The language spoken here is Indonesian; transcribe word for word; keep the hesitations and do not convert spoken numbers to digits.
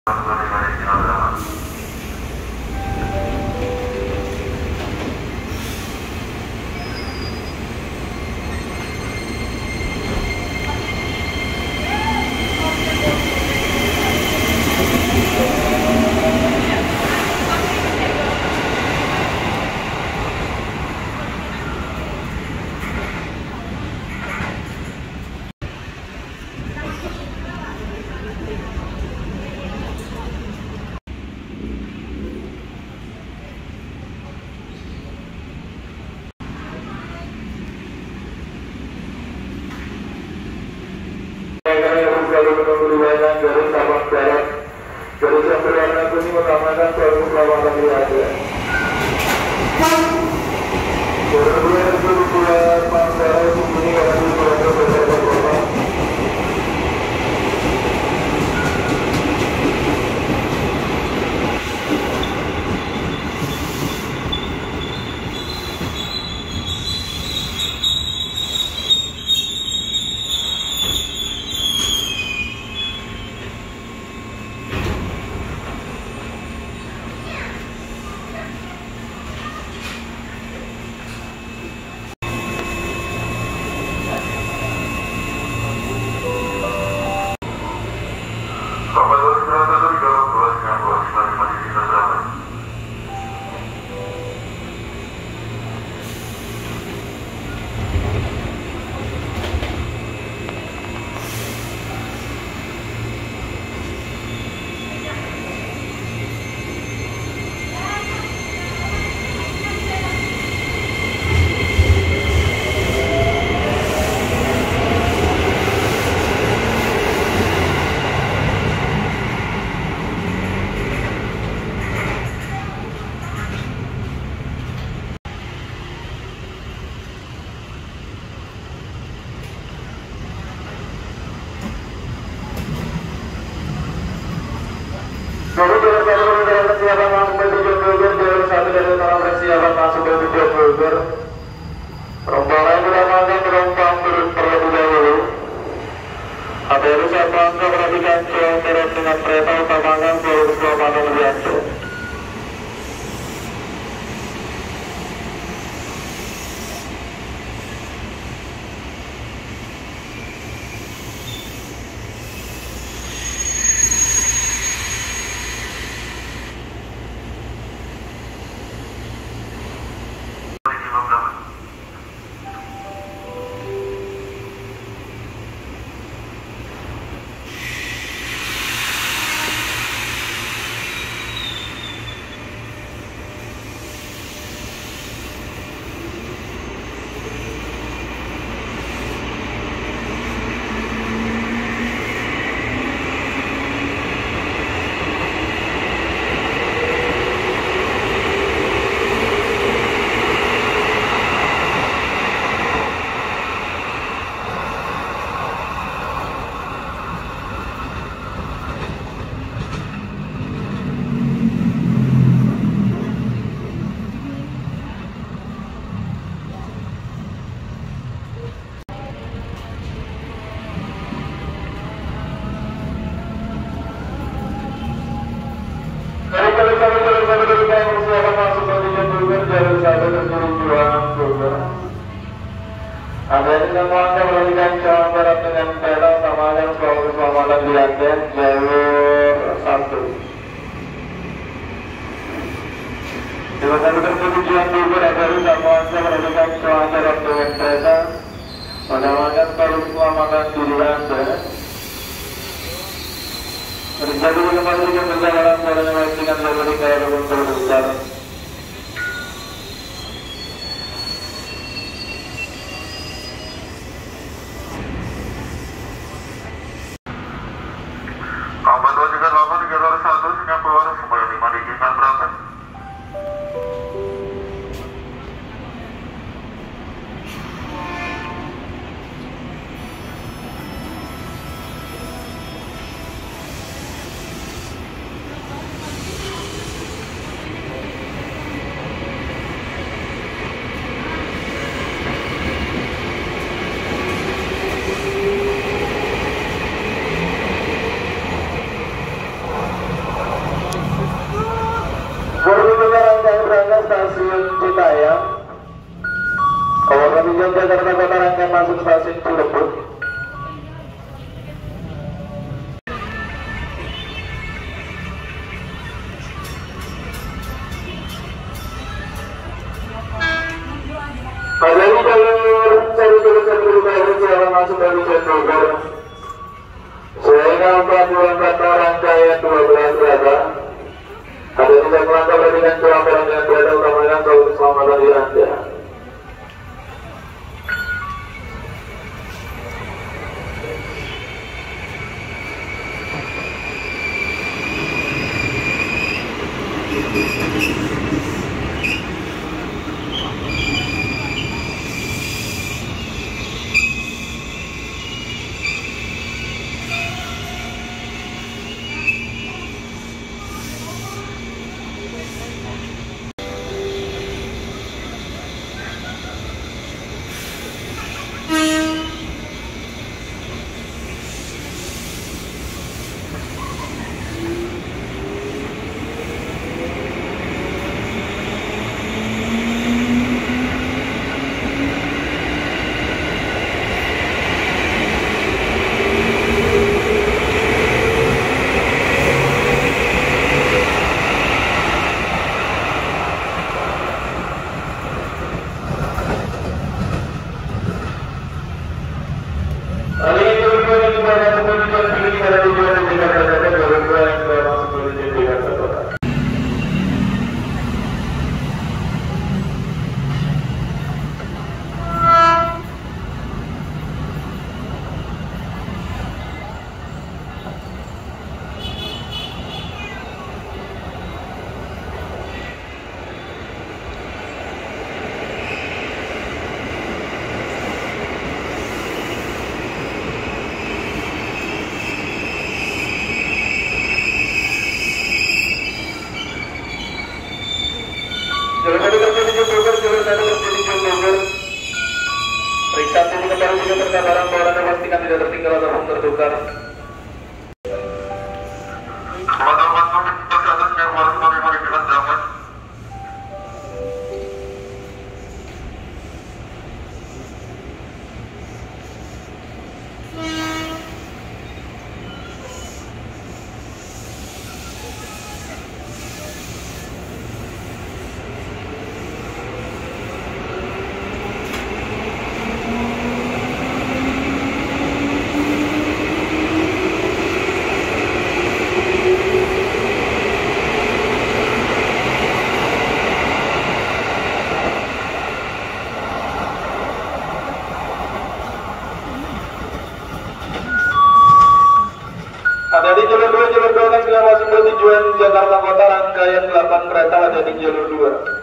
Garis Sabang Barat, garis yang berwarna kuning utamakan suatu pelawanan wilayah. Kemudian berbulan Manggarai ini akan dibuat beberapa korban. Lalu jalan satu dari persiapan masuk ke tujuh Bogor, jalan satu dari utara persiapan masuk ke tujuh Bogor. Rombongan utamakan penumpang turun terlebih dahulu. Ada urusan bangga perhatikan jalan terus dengan kereta utamakan seluruh keselamatan lebih lanjut. Ada yang melangkah melalui jalan barat dengan pedal utamakan seluruh keselamatan di London jalur satu. Dengan jalur tujuan Bogor ada utamakan melalui jalan barat dengan pedal utamakan seluruh keselamatan di London. Terjadi kembali dengan perjalanan jalan yang dengan jalur tiga ataupun berbesar. Kapan dua tiga delapan tiga satu Singapura supaya lima diizinkan berangkat. masuk dari Jogor. Sehingga pelabuhan kata rangkaian dua belas kereta ada tiga kereta dengan curang dengan kereta utamanya untuk keselamatan di Anda. Jalur tadi terjadi Jogor, jalur tadi terjadi Jogor. Periksa ini kembali juga terkabaran bahwa Anda pastikan tidak tertinggal ataupun tertukar. Ada di jalur dua, jalur dua kan bila masuk bertujuan Jakarta Kota rangkaian delapan kereta ada di jalur dua.